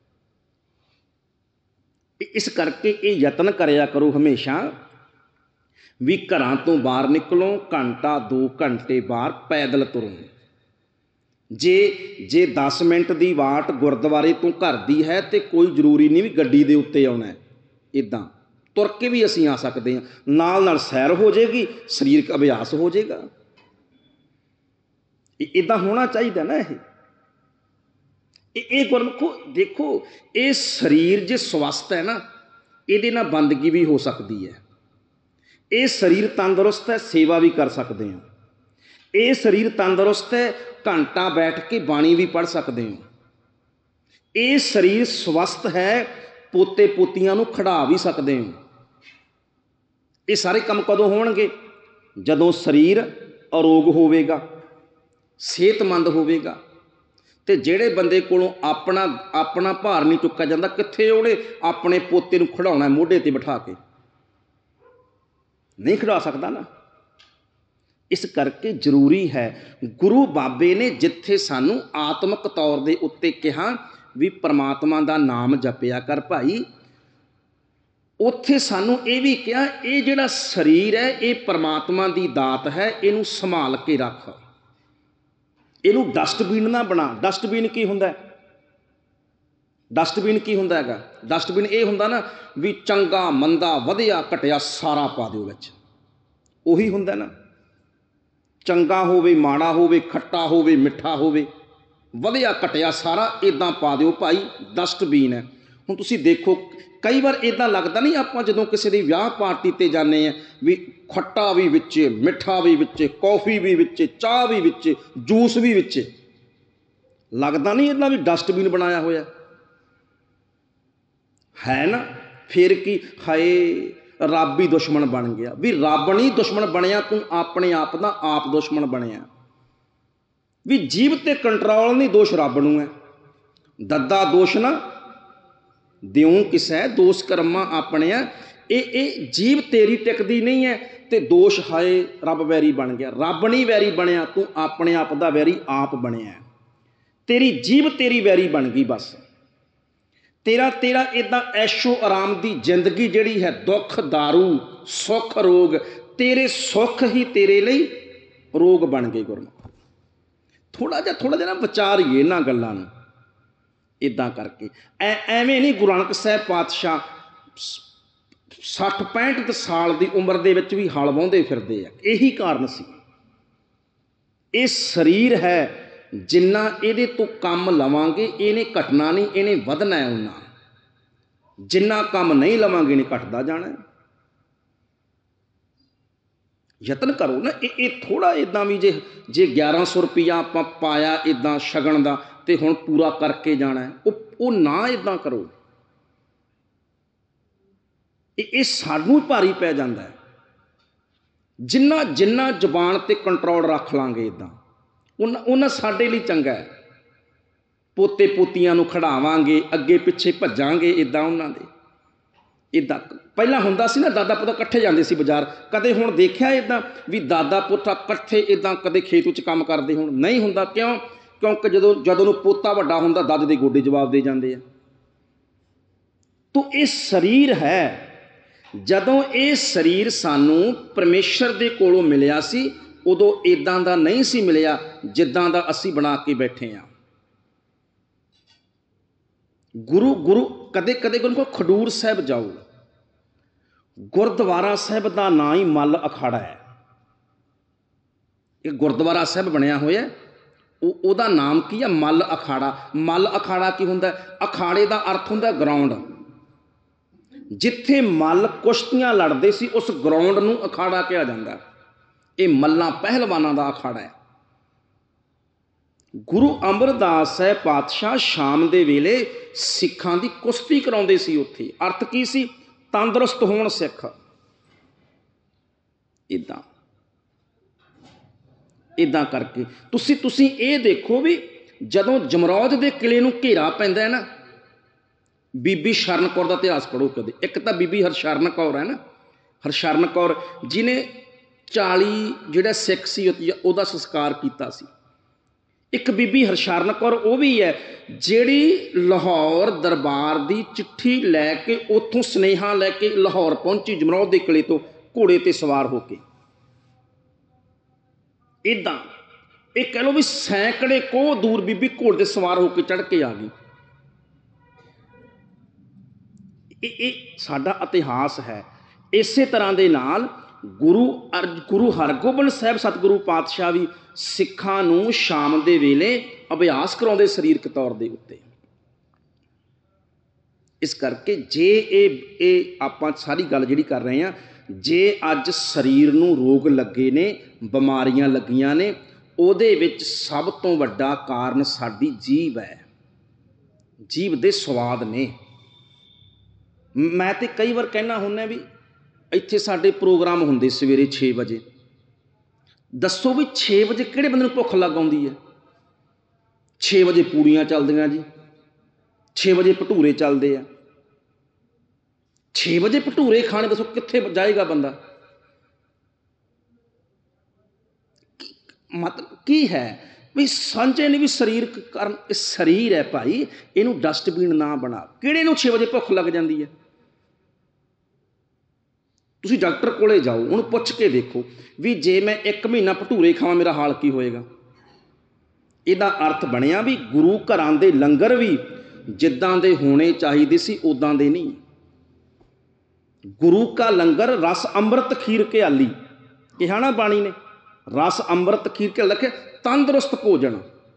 ਇਸ ਕਰਕੇ ਇਹ ਯਤਨ ਕਰਿਆ ਕਰੋ ਹਮੇਸ਼ਾ ਵੀ ਘਰਾਂ ਤੋਂ ਬਾਹਰ ਨਿਕਲੋ, ਘੰਟਾ 2 ਘੰਟੇ ਬਾਹਰ ਪੈਦਲ ਤੁਰੋ। ਜੇ 10 ਮਿੰਟ ਦੀ ਵਾਟ ਗੁਰਦੁਆਰੇ ਤੋਂ ਘਰ ਦੀ ਹੈ ਤੇ ਕੋਈ ਜ਼ਰੂਰੀ ਨਹੀਂ ਵੀ ਗੱਡੀ ਦੇ ਉੱਤੇ ਆਉਣਾ। इदां तुर के भी असीं आ सकते हैं, नाल नाल सैर हो जाएगी, सरीरक अभ्यास हो जाएगा। इदां होना चाहिए ना। ये गुरमुखो देखो, ये शरीर जे स्वस्थ है ना, ये नाल बंदगी भी हो सकती है। ये शरीर तंदुरुस्त है, सेवा भी कर सकते हैं। ये शरीर तंदुरुस्त है, घंटा बैठ के बाणी भी पढ़ सकते हो। ये शरीर स्वस्थ है, पोते पोतियां नूं खड़ा भी सकते हो। ये सारे काम कदों होणगे? जदों शरीर अरोग होवेगा, सेहतमंद होवेगा। ते जिहड़े बंदे कोलों अपना अपना भार नहीं चुक्या जाता, कित्थे उहने अपने पोते नूं खड़ाउणा मोढे ते बिठा के? नहीं खड़ा सकता ना। इस करके जरूरी है, गुरु बाबे ने जिथे सानू आत्मक तौर के उत्ते कहा भी परमात्मा का नाम जपिया कर भाई, उत्थे सानू ये भी कहा ये जिहड़ा शरीर है ये परमात्मा की दात है, इनू संभाल के रख, इनू डस्टबिन ना बना। डस्टबिन की हुंदा है? डस्टबिन की हुंदा हैगा? डस्टबिन ये हुंदा ना भी चंगा मंदा वधिया घटिया सारा पा दिओ विच, उही हुंदा ना। चंगा होवे माड़ा होवे, खट्टा होवे मिठा होवे, वधिया घटिया सारा इदां पा दिओ भाई, डस्टबिन है। हुण तुसीं देखो कई बार इदां लगदा नहीं, आपां जदों किसी दी विआह पार्टी ते जाने आ भी खट्टा भी विचे, मिठा भी विचे, कॉफी भी विचे, चाह भी विचे, जूस भी विचे, लगदा नहीं इदां भी डस्टबिन बनाया होया है ना। फिर की हाय रब ही दुश्मन बन गया? भी रब नहीं दुश्मन बनया, तू अपने आप का आप दुश्मन बनया। भी जीव ते कंट्रोल नहीं, दोष रब नूं है। दद्दा दोष ना दिऊं किसै, दोष कर्मा अपने। ये जीव तेरी टिकदी नहीं है, ते दोष हाय रब वैरी बन गया। रब नहीं वैरी बनया, तू अपने आप का वैरी आप बनया। तेरी जीव तेरी वैरी बन गई बस। तेरा इदां ऐशो आराम की जिंदगी जिहड़ी है, दुख दारू सुख रोग, तेरे सुख ही तेरे लिए रोग बन गए। गुरमुख थोड़ा जिहा ना विचारिए इन्हां गल्लां नूं। इदां करके एवें नहीं गुरु नानक साहब पातशाह 60-65 साल की उम्र दे विच भी हल वाहुंदे फिरदे आ। यही कारण सी। ये शरीर है, जिन्ना इहदे तो काम लवांगे इहने घटना नहीं, इहने वधना है। उन्ना जिन्ना काम नहीं लवांगे इहने घटदा जाना है। यतन करो ना। ये थोड़ा इदां भी जे 1100 रुपया आपां पाया इदां शगन दा ते हुण पूरा करके जाना है, वो ना इदां करो। ये सानू भारी पै जांदा है। जिन्ना जिन्ना जबान ते कंट्रोल रख लांगे इदां, उन्ना साडे लई चंगा है। पोते पोतियां नूं खड़ावांगे, अगे पिछे भजांगे इदां उन्हां दे। इदां पहला हुंदा सी ना, दादा पुत्ता कट्ठे जांदे सी बाजार। कदे हुण देखिआ इदां भी दादा पुत्ता कट्ठे इदां कदे खेत विच काम करदे होण? नहीं हुंदा। क्यों? क्योंकि जदों नूं पोता वड्डा हुंदा, दादे दे गोडे जवाब दे जांदे आ। तो ये शरीर है, जदों ये शरीर सानू परमेश्वर दे कोलों मिलिया सी, उदों इदां दा नहीं सी मिलिया जिदां दा असीं बना के बैठे आ। गुरु कदे कदे गुरु खडूर साहब जाओ, गुरुद्वारा साहब का नाम ही मल अखाड़ा है। एक गुरुद्वारा साहब बनया होया, उहदा नाम की है मल अखाड़ा। मल अखाड़ा की हुंदा? अखाड़े का अर्थ हुंदा ग्राउंड। जिथे मल कुश्तियां लड़ते सी, उस ग्राउंड नूं अखाड़ा कहा जाता। ये मल्लां पहलवानां का अखाड़ा है। गुरु अमरदास साहब पातशाह शाम के वेले सिखां की कुश्ती कराउंदे सी उत्थे। अर्थ की सी? तंदुरुस्त होण सिख। इदां करके तुसीं ये देखो भी जदों जमरौद के किले नूं घेरा पैंदा है ना, बीबी शरण कौर का इतिहास पढ़ो कदे। एक तो बीबी हरशरण कौर है ना, हरशरण कौर जिन्हें 40 जिहड़ा सिख सी उहदा संस्कार कीता सी। एक बीबी हरशरण कौर वो भी है जिहड़ी लाहौर दरबार की चिट्ठी लैके उत्थों सुनेहा लैके लाहौर पहुंची, जमरौद के किले तो घोड़े ते सवार होके। इदां ये कह लो भी सैकड़े कोह दूर बीबी घोड़े ते सवार होकर चढ़ के आ गई। ਇਹ ਸਾਡਾ ਇਤਿਹਾਸ ਹੈ। ਇਸੇ ਤਰ੍ਹਾਂ ਦੇ ਨਾਲ ਗੁਰੂ ਹਰਗੋਬਿੰਦ ਸਾਹਿਬ ਸਤਿਗੁਰੂ ਪਾਤਸ਼ਾਹ ਵੀ ਸਿੱਖਾਂ ਨੂੰ ਸ਼ਾਮ ਦੇ ਵੇਲੇ ਅਭਿਆਸ ਕਰਾਉਂਦੇ ਸਰੀਰਕ ਤੌਰ ਦੇ ਉੱਤੇ। ਇਸ ਕਰਕੇ ਜੇ ਇਹ ਆਪਾਂ ਸਾਰੀ ਗੱਲ ਜਿਹੜੀ ਕਰ ਰਹੇ ਹਾਂ, ਜੇ ਅੱਜ ਸਰੀਰ ਨੂੰ ਰੋਗ ਲੱਗੇ ਨੇ, ਬਿਮਾਰੀਆਂ ਲੱਗੀਆਂ ਨੇ, ਉਹਦੇ ਵਿੱਚ ਸਭ ਤੋਂ ਵੱਡਾ ਕਾਰਨ ਸਾਡੀ ਜੀਭ ਹੈ, ਜੀਭ ਦੇ ਸਵਾਦ ਨੇ। ਮੈਂ ਤੇ ਕਈ ਵਾਰ ਕਹਿਣਾ ਹੁੰਦਾ ਵੀ ਇੱਥੇ ਸਾਡੇ ਪ੍ਰੋਗਰਾਮ ਹੁੰਦੇ ਸਵੇਰੇ 6 ਵਜੇ, ਦੱਸੋ ਵੀ 6 ਵਜੇ ਕਿਹੜੇ ਬੰਦੇ ਨੂੰ ਭੁੱਖ ਲੱਗ ਆਉਂਦੀ ਹੈ? 6 ਵਜੇ ਪੂੜੀਆਂ ਚੱਲਦੀਆਂ ਜੀ, 6 ਵਜੇ ਭਟੂਰੇ ਚੱਲਦੇ ਆ। 6 ਵਜੇ ਭਟੂਰੇ ਖਾਣੇ, ਦੱਸੋ ਕਿੱਥੇ ਜਾਏਗਾ ਬੰਦਾ? ਮਤਲਬ ਕੀ ਹੈ ਵੀ ਸਮਝੇ ਨਹੀਂ ਵੀ ਸਰੀਰ ਕਰਨ, ਇਹ ਸਰੀਰ ਹੈ ਭਾਈ, ਇਹਨੂੰ ਡਸਟਬਿਨ ਨਾ ਬਣਾ। ਕਿਹੜੇ ਨੂੰ 6 ਵਜੇ ਭੁੱਖ ਲੱਗ ਜਾਂਦੀ ਹੈ? ਤੁਸੀਂ ਡਾਕਟਰ ਕੋਲੇ ਜਾਓ, ਉਹਨੂੰ ਪੁੱਛ ਕੇ ਦੇਖੋ ਵੀ ਜੇ ਮੈਂ 1 ਮਹੀਨਾ ਭਟੂਰੇ ਖਾਵਾਂ ਮੇਰਾ ਹਾਲ ਕੀ ਹੋਏਗਾ। ਇਹਦਾ ਅਰਥ ਬਣਿਆ ਵੀ ਗੁਰੂ ਘਰਾਂ ਦੇ ਲੰਗਰ ਵੀ ਜਿੱਦਾਂ ਦੇ ਹੋਣੇ ਚਾਹੀਦੇ ਸੀ ਉੱਦਾਂ ਦੇ ਨਹੀਂ। ਗੁਰੂ ਕਾ ਲੰਗਰ ਰਸ ਅੰਮ੍ਰਿਤ ਖੀਰ ਕੇ ਆਲੀ ਕਿਹਾ ਨਾ ਬਾਣੀ ਨੇ, ਰਸ ਅੰਮ੍ਰਿਤ ਖੀਰ ਕੇ ਲਿਖੇ ਤੰਦਰੁਸਤ ਭੋਜਨ।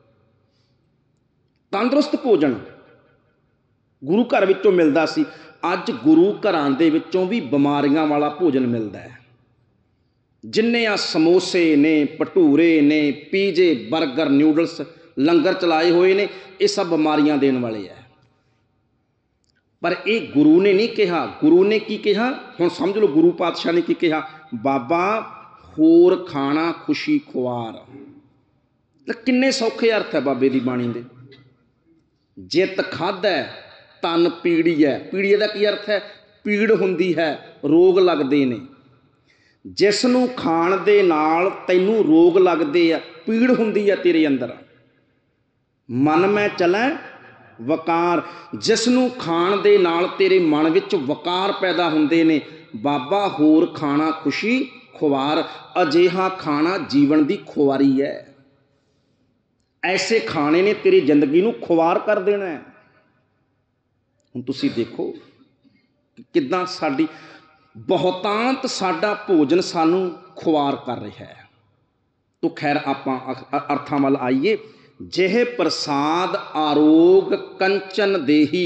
ਤੰਦਰੁਸਤ ਭੋਜਨ ਗੁਰੂ ਘਰ ਵਿੱਚੋਂ ਮਿਲਦਾ ਸੀ। ਅੱਜ ਗੁਰੂ ਘਰਾਂ ਦੇ ਵਿੱਚੋਂ ਵੀ ਬਿਮਾਰੀਆਂ ਵਾਲਾ ਭੋਜਨ ਮਿਲਦਾ ਹੈ। ਜਿੰਨੇ ਆ ਸਮੋਸੇ ਨੇ, ਭਟੂਰੇ ਨੇ, ਪੀਜੇ, ਬਰਗਰ, ਨਿਊਡਲਸ ਲੰਗਰ ਚਲਾਏ ਹੋਏ ਨੇ, ਇਹ ਸਭ ਬਿਮਾਰੀਆਂ ਦੇਣ ਵਾਲੇ ਹੈ। ਪਰ ਇਹ ਗੁਰੂ ਨੇ ਨਹੀਂ ਕਿਹਾ। ਗੁਰੂ ਨੇ ਕੀ ਕਿਹਾ ਹੁਣ ਸਮਝ ਲਓ। ਗੁਰੂ ਪਾਤਸ਼ਾਹ ਨੇ ਕੀ ਕਿਹਾ? ਬਾਬਾ ਹੋਰ ਖਾਣਾ ਖੁਸ਼ੀ ਖੁਆਰ। ਤਾਂ ਕਿੰਨੇ ਸੌਖੇ ਅਰਥ ਹੈ ਬਾਬੇ ਦੀ ਬਾਣੀ ਦੇ। ਜਿੱਤ ਖਾਧੈ ਤਨ ਪੀੜੀ ਹੈ। ਪੀੜੀ ਦਾ ਕੀ ਅਰਥ ਹੈ? ਪੀੜ ਹੁੰਦੀ ਹੈ, ਰੋਗ ਲੱਗਦੇ ਨੇ। ਜਿਸ ਨੂੰ ਖਾਣ ਦੇ ਨਾਲ ਤੈਨੂੰ ਰੋਗ ਲੱਗਦੇ ਆ, ਪੀੜ ਹੁੰਦੀ ਹੈ ਤੇਰੇ ਅੰਦਰ। ਮਨ ਮੈਂ ਚਲੈ ਵਕਾਰ, ਜਿਸ ਨੂੰ ਖਾਣ ਦੇ ਨਾਲ ਤੇਰੇ ਮਨ ਵਿੱਚ ਵਕਾਰ ਪੈਦਾ ਹੁੰਦੇ ਨੇ। ਬਾਬਾ ਹੋਰ ਖਾਣਾ ਖੁਸ਼ੀ ਖੁਆਰ। ਅਜਿਹਾ ਖਾਣਾ ਜੀਵਨ ਦੀ ਖੁਆਰੀ ਹੈ। ਐਸੇ ਖਾਣੇ ਨੇ ਤੇਰੀ ਜ਼ਿੰਦਗੀ ਨੂੰ ਖੁਆਰ ਕਰ ਦੇਣਾ ਹੈ। ਹੁਣ ਤੁਸੀਂ ਦੇਖੋ ਕਿ ਕਿੱਦਾਂ ਸਾਡੀ ਬਹੁਤਾਂਤ ਸਾਡਾ ਭੋਜਨ ਸਾਨੂੰ ਖੁਆਰ ਕਰ ਰਿਹਾ ਹੈ। ਤੋ ਖੈਰ ਆਪਾਂ ਅਰਥਾਂ ਵੱਲ ਆਈਏ। ਜਿਹੇ ਪ੍ਰਸਾਦ ਆਰੋਗ ਕੰਚਨ ਦੇਹੀ,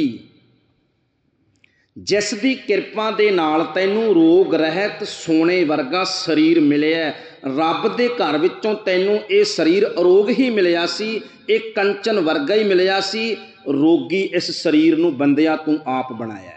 ਜਿਸ ਦੀ ਕਿਰਪਾ ਦੇ ਨਾਲ ਤੈਨੂੰ ਰੋਗ ਰਹਿਤ ਸੋਨੇ ਵਰਗਾ ਸਰੀਰ ਮਿਲਿਆ। ਰੱਬ ਦੇ ਘਰ ਵਿੱਚੋਂ ਤੈਨੂੰ ਇਹ ਸਰੀਰ ਅਰੋਗ ਹੀ ਮਿਲਿਆ ਸੀ, ਇਹ ਕੰਚਨ ਵਰਗਾ ਹੀ ਮਿਲਿਆ ਸੀ। ਰੋਗੀ ਇਸ ਸਰੀਰ ਨੂੰ ਬੰਦਿਆ ਤੂੰ ਆਪ ਬਣਾਇਆ।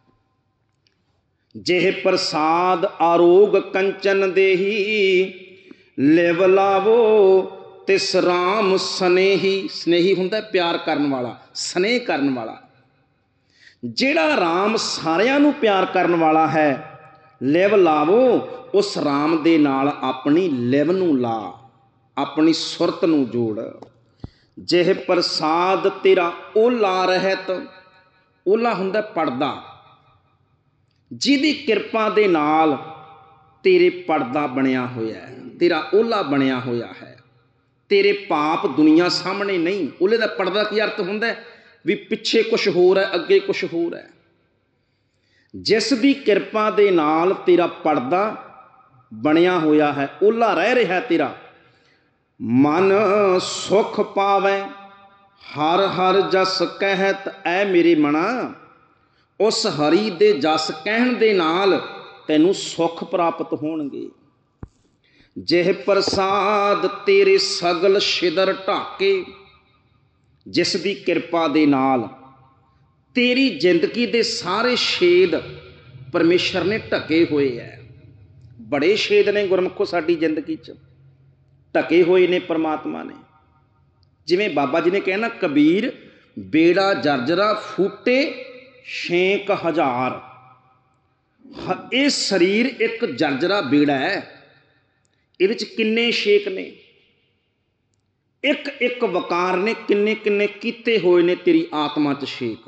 ਜਿਹੇ ਪ੍ਰਸਾਦ ਆਰੋਗ ਕੰਚਨ ਦੇਹੀ, ਲਿਵ ਲਾਵੋ ਤਿਸ ਰਾਮ ਸਨੇਹੀ। ਸਨੇਹੀ ਹੁੰਦਾ ਪਿਆਰ ਕਰਨ ਵਾਲਾ, ਸਨੇਹ ਕਰਨ ਵਾਲਾ। ਜਿਹੜਾ ਰਾਮ ਸਾਰਿਆਂ ਨੂੰ ਪਿਆਰ ਕਰਨ ਵਾਲਾ ਹੈ, ਲਿਵ ਲਾਵੋ, ਉਸ ਰਾਮ ਦੇ ਨਾਲ ਆਪਣੀ ਲਿਵ ਨੂੰ ਲਾ, ਆਪਣੀ ਸੁਰਤ ਨੂੰ ਜੋੜ। ਜਿਹੇ ਪ੍ਰਸਾਦ ਤੇਰਾ ਓਲਾ ਰਹਿਤ, ਓਲਾ ਹੁੰਦਾ ਪਰਦਾ, ਜਿਹਦੀ ਕਿਰਪਾ ਦੇ ਨਾਲ ਤੇਰੇ ਪਰਦਾ ਬਣਿਆ ਹੋਇਆ ਹੈ, ਤੇਰਾ ਓਲਾ ਬਣਿਆ ਹੋਇਆ ਹੈ। ਤੇਰੇ ਪਾਪ ਦੁਨੀਆ ਸਾਹਮਣੇ ਨਹੀਂ। ਓਲੇ ਦਾ ਪਰਦਾ ਕੀ ਅਰਥ ਹੁੰਦਾ? ਵੀ ਪਿੱਛੇ ਕੁਛ ਹੋਰ ਹੈ, ਅੱਗੇ ਕੁਛ ਹੋਰ ਹੈ। ਜਿਸ ਦੀ ਕਿਰਪਾ ਦੇ ਨਾਲ ਤੇਰਾ ਪਰਦਾ ਬਣਿਆ ਹੋਇਆ ਹੈ, ਓਲਾ ਰਹਿ ਰਿਹਾ ਤੇਰਾ। ਮਨ ਸੁਖ ਪਾਵੈ ਹਰ ਹਰ ਜਸ ਕਹਿਤ, ਐ ਮੇਰੇ ਮਨਾ ਉਸ ਹਰੀ ਦੇ ਜਸ ਕਹਿਣ ਦੇ ਨਾਲ ਤੈਨੂੰ ਸੁੱਖ ਪ੍ਰਾਪਤ ਹੋਣਗੇ। ਜਿਹ ਪ੍ਰਸਾਦ ਤੇਰੇ ਸਗਲ ਛਿਦਰ ਢਾਕੇ, ਜਿਸ ਦੀ ਕਿਰਪਾ ਦੇ ਨਾਲ ਤੇਰੀ ਜ਼ਿੰਦਗੀ ਦੇ ਸਾਰੇ ਛੇਦ ਪਰਮੇਸ਼ਰ ਨੇ ਢਕੇ ਹੋਏ ਹੈ। ਬੜੇ ਛੇਦ ਨੇ ਗੁਰਮੁਖੋ ਸਾਡੀ ਜ਼ਿੰਦਗੀ 'ਚ, ਢਕੇ ਹੋਏ ਨੇ ਪਰਮਾਤਮਾ ਨੇ। ਜਿਵੇਂ ਬਾਬਾ ਜੀ ਨੇ ਕਹਿਣਾ, ਕਬੀਰ ਬੇੜਾ ਜਰਜਰਾ ਫੂਟੇ 6,000। ਇਹ ਸਰੀਰ ਇੱਕ ਜਰਜਰਾ ਬੇੜਾ ਹੈ, ਇਹਦੇ 'ਚ ਕਿੰਨੇ ਛੇਕ ਨੇ, ਇੱਕ ਇੱਕ ਵਕਾਰ ਨੇ ਕਿੰਨੇ ਕਿੰਨੇ ਕੀਤੇ ਹੋਏ ਨੇ ਤੇਰੀ ਆਤਮਾ 'ਚ ਛੇਕ।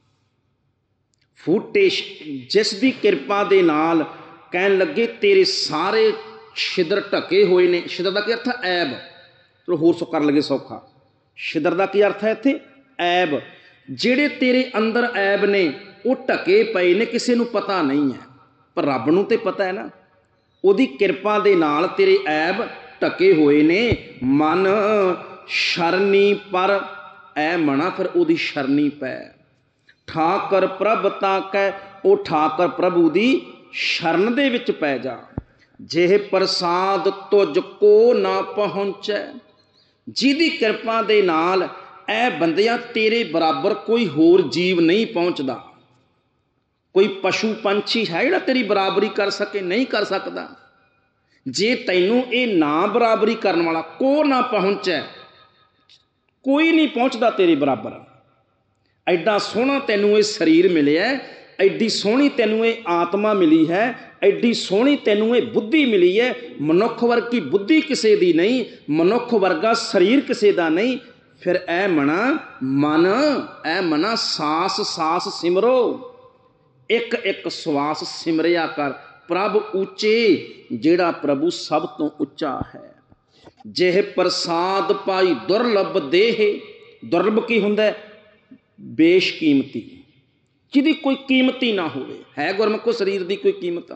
ਫੂਟੇ, ਜਿਸ ਦੀ ਕਿਰਪਾ ਦੇ ਨਾਲ ਕਹਿਣ ਲੱਗੇ ਤੇਰੇ ਸਾਰੇ ਛਿਦਰ ਢਕੇ ਹੋਏ ਨੇ। ਛਿਦਰ ਦਾ ਕੀ ਅਰਥ ਹੈ? ਐਬ। ਚਲੋ ਹੋਰ ਸੋ ਕਰਨ ਲੱਗੇ ਸੌਖਾ। ਛਿਦਰ ਦਾ ਕੀ ਅਰਥ ਹੈ ਇੱਥੇ? ਐਬ। ਜਿਹੜੇ ਤੇਰੇ ਅੰਦਰ ਐਬ ਨੇ ਉਹ ਢਕੇ ਪਏ ਨੇ, ਕਿਸੇ ਨੂੰ ਪਤਾ ਨਹੀਂ ਹੈ, ਪਰ ਰੱਬ ਨੂੰ ਤੇ ਪਤਾ ਹੈ ਨਾ। ਉਹਦੀ ਕਿਰਪਾ ਦੇ ਨਾਲ ਤੇਰੇ ਐਬ ਢਕੇ ਹੋਏ ਨੇ। ਮਨ ਸ਼ਰਨੀ ਪਰ ਐ ਮਣਾ, ਫਿਰ ਉਹਦੀ ਸ਼ਰਨੀ ਪੈ। ਠਾਕਰ ਪ੍ਰਭ ਤਾਕੈ, ਉਹ ਠਾਕਰ ਪ੍ਰਭੂ ਦੀ ਸ਼ਰਨ ਦੇ ਵਿੱਚ ਪੈ ਜਾ। ਜਿਹ ਪ੍ਰਸਾਦ ਤੁਝ ਕੋ ਨਾ ਪਹੁੰਚੈ, ਜਿਹਦੀ ਕਿਰਪਾ ਦੇ ਨਾਲ ਐ ਬੰਦਿਆਂ ਤੇਰੇ ਬਰਾਬਰ ਕੋਈ ਹੋਰ ਜੀਵ ਨਹੀਂ ਪਹੁੰਚਦਾ। ਕੋਈ ਪਸ਼ੂ ਪੰਛੀ ਹੈ ਜਿਹੜਾ ਤੇਰੀ ਬਰਾਬਰੀ ਕਰ ਸਕੇ? ਨਹੀਂ ਕਰ ਸਕਦਾ। ਜੇ ਤੈਨੂੰ ਇਹ ਨਾ ਬਰਾਬਰੀ ਕਰਨ ਵਾਲਾ ਕੋ ਨਾ ਪਹੁੰਚੈ, ਕੋਈ ਨਹੀਂ ਪਹੁੰਚਦਾ ਤੇਰੇ ਬਰਾਬਰ। ਐਡਾ ਸੋਹਣਾ ਤੈਨੂੰ ਇਹ ਸਰੀਰ ਮਿਲਿਆ, ਐਡੀ ਸੋਹਣੀ ਤੈਨੂੰ ਇਹ ਆਤਮਾ ਮਿਲੀ ਹੈ, ਐਡੀ ਸੋਹਣੀ ਤੈਨੂੰ ਇਹ ਬੁੱਧੀ ਮਿਲੀ ਹੈ। ਮਨੁੱਖ ਵਰਗੀ ਬੁੱਧੀ ਕਿਸੇ ਦੀ ਨਹੀਂ, ਮਨੁੱਖ ਵਰਗਾ ਸਰੀਰ ਕਿਸੇ ਦਾ ਨਹੀਂ। ਫਿਰ ਐ ਮਨ ਐ ਮਨਾ ਸਾਸ ਸਾਸ ਸਿਮਰੋ, ਇੱਕ ਇੱਕ ਸਵਾਸ ਸਿਮਰਿਆ ਕਰ ਪ੍ਰਭ ਉੱਚੇ, ਜਿਹੜਾ ਪ੍ਰਭੂ ਸਭ ਤੋਂ ਉੱਚਾ ਹੈ। ਜਿਹ ਪ੍ਰਸਾਦ ਪਾਈ ਦੁਰਲਭ ਦੇਹ, ਦੁਰਲਭ ਕੀ ਹੁੰਦਾ? ਬੇਸ਼ਕੀਮਤੀ, ਜਿਹਦੀ ਕੋਈ ਕੀਮਤੀ ਨਾ ਹੋਵੇ। ਹੈ ਗੁਰਮੁਖੋ ਸਰੀਰ ਦੀ ਕੋਈ ਕੀਮਤ?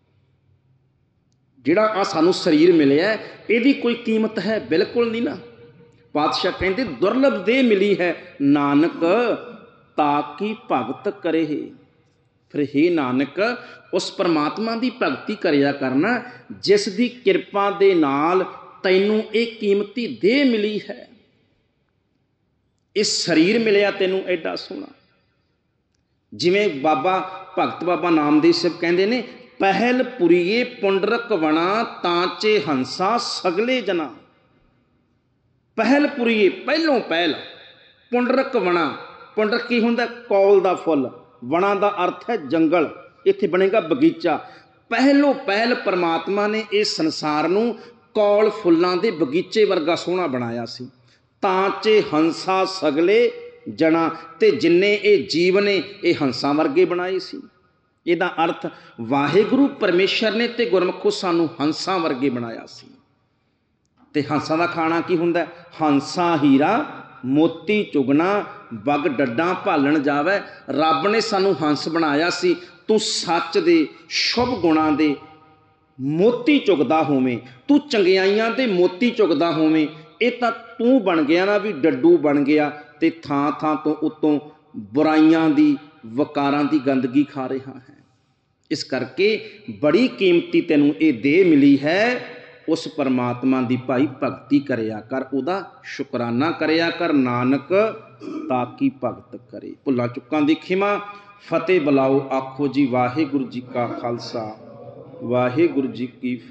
ਜਿਹੜਾ ਆ ਸਾਨੂੰ ਸਰੀਰ ਮਿਲਿਆ ਇਹਦੀ ਕੋਈ ਕੀਮਤ ਹੈ? ਬਿਲਕੁਲ ਨਹੀਂ ਨਾ। ਪਾਤਸ਼ਾਹ ਕਹਿੰਦੇ ਦੁਰਲਭ ਦੇਹ ਮਿਲੀ ਹੈ, ਨਾਨਕ ਤਾਕੀ ਭਗਤ ਕਰੇ। ਫਿਰ ਹੇ ਨਾਨਕ, ਉਸ ਪਰਮਾਤਮਾ ਦੀ ਭਗਤੀ ਕਰਿਆ ਕਰਨਾ ਜਿਸ ਦੀ ਕਿਰਪਾ ਦੇ ਨਾਲ ਤੈਨੂੰ ਇਹ ਕੀਮਤੀ ਦੇਹ ਮਿਲੀ ਹੈ, ਇਹ ਸਰੀਰ ਮਿਲਿਆ ਤੈਨੂੰ ਐਡਾ ਸੋਹਣਾ। ਜਿਵੇਂ ਬਾਬਾ ਭਗਤ ਬਾਬਾ ਨਾਮਦੇਵ ਸਾਹਿਬ ਕਹਿੰਦੇ ਨੇ, ਪਹਿਲ ਪੁਰੀਏ ਪੁੰਡਰਕ ਵਣਾ ਤਾਂਚੇ ਹੰਸਾ ਸਗਲੇ ਜਨਾ। ਪਹਿਲ ਪੁਰੀਏ, ਪਹਿਲੋਂ ਪਹਿਲ, ਪੁੰਡਰਕ ਵਣਾ। ਪੁੰਡਰਕ ਕੀ ਹੁੰਦਾ? ਕੌਲ ਦਾ ਫੁੱਲ। ਵਣਾ ਦਾ ਅਰਥ ਹੈ ਜੰਗਲ, ਇੱਥੇ ਬਣੇਗਾ ਬਗੀਚਾ। ਪਹਿਲੋਂ ਪਹਿਲ ਪਰਮਾਤਮਾ ਨੇ ਇਹ ਸੰਸਾਰ ਨੂੰ ਕੌਲ ਫੁੱਲਾਂ ਦੇ ਬਗੀਚੇ ਵਰਗਾ ਸੋਹਣਾ ਬਣਾਇਆ ਸੀ। ਤਾਂਚੇ ਹੰਸਾ ਸਗਲੇ ਜਣਾ, ਤੇ ਜਿੰਨੇ ਇਹ ਜੀਵ ਨੇ ਇਹ ਹੰਸਾਂ ਵਰਗੇ ਬਣਾਏ ਸੀ। ਇਹਦਾ ਅਰਥ ਵਾਹਿਗੁਰੂ ਪਰਮੇਸ਼ਰ ਨੇ ਤੇ ਗੁਰਮੁਖੋ ਸਾਨੂੰ ਹੰਸਾਂ ਵਰਗੇ ਬਣਾਇਆ ਸੀ। ਤੇ ਹੰਸਾਂ ਦਾ ਖਾਣਾ ਕੀ ਹੁੰਦਾ? ਹੰਸਾ ਹੀਰਾ ਮੋਤੀ ਚੁਗਣਾ, ਬਗ ਡੱਡਾਂ ਭਾਲਣ ਜਾਵੇ। ਰੱਬ ਨੇ ਸਾਨੂੰ ਹੰਸ ਬਣਾਇਆ ਸੀ। ਤੂੰ ਸੱਚ ਦੇ ਸ਼ੁਭ ਗੁਣਾਂ ਦੇ ਮੋਤੀ ਚੁਗਦਾ ਹੋਵੇਂ, ਤੂੰ ਚੰਗਿਆਈਆਂ ਦੇ ਮੋਤੀ ਚੁਗਦਾ ਹੋਵੇਂ। ਇਹ ਤਾਂ ਤੂੰ ਬਣ ਗਿਆ ਨਾ, ਵੀ ਡੱਡੂ ਬਣ ਗਿਆ ਤੇ ਥਾਂ ਥਾਂ ਤੋਂ ਉੱਤੋਂ ਬੁਰਾਈਆਂ ਦੀ, ਵਕਾਰਾਂ ਦੀ ਗੰਦਗੀ ਖਾ ਰਿਹਾ ਹੈ। ਇਸ ਕਰਕੇ ਬੜੀ ਕੀਮਤੀ ਤੈਨੂੰ ਇਹ ਦੇਹ ਮਿਲੀ ਹੈ। ਉਸ ਪਰਮਾਤਮਾ ਦੀ ਭਾਈ ਭਗਤੀ ਕਰਿਆ ਕਰ, ਉਹਦਾ ਸ਼ੁਕਰਾਨਾ ਕਰਿਆ ਕਰ। ਨਾਨਕ ਤਾਕੀ ਭਗਤ ਕਰੇ। ਭੁੱਲਾਂ ਚੁੱਕਾਂ ਦੀ ਖਿਮਾ। ਫਤਿਹ ਬੁਲਾਓ, ਆਖੋ ਜੀ ਵਾਹਿਗੁਰੂ ਜੀ ਕਾ ਖਾਲਸਾ, ਵਾਹਿਗੁਰੂ ਜੀ ਕੀ